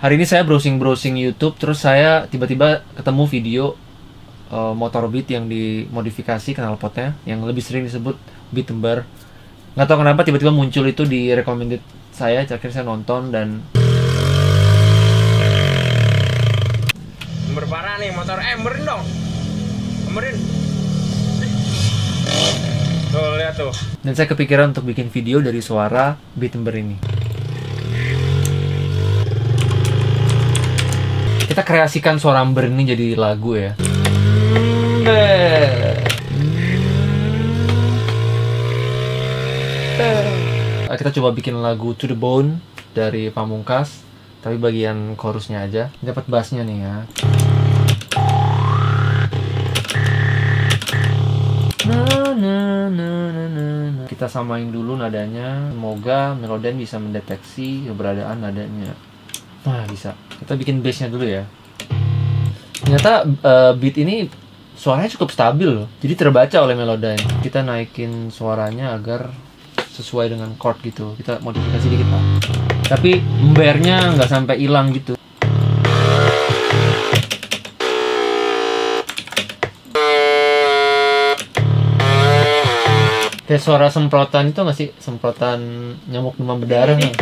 Hari ini saya browsing YouTube, terus saya tiba-tiba ketemu video motor Beat yang dimodifikasi knalpotnya, yang lebih sering disebut Beat Timber. Nggak tahu kenapa tiba-tiba muncul itu di recommended saya, akhirnya saya nonton dan berparah nih motor, emberin dong, emberin. Tuh lihat tuh. Dan saya kepikiran untuk bikin video dari suara Beat Timber ini. Kita kreasikan suara Amber ini jadi lagu ya. Kita coba bikin lagu To The Bone dari Pamungkas, tapi bagian chorusnya aja. Dapat bassnya nih ya. Kita samain dulu nadanya, semoga Melodyne bisa mendeteksi keberadaan nadanya. Nah, bisa. Kita bikin bassnya dulu ya. Ternyata beat ini suaranya cukup stabil loh. Jadi terbaca oleh Melodyne. Kita naikin suaranya agar sesuai dengan chord gitu. Kita modifikasi dikit lah. Tapi embernya nggak sampai hilang gitu. Kayak suara semprotan itu nggak sih? Semprotan nyamuk demam berdarah nggak?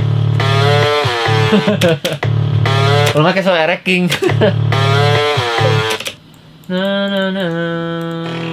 Kalau nggak kayak suara Eric King.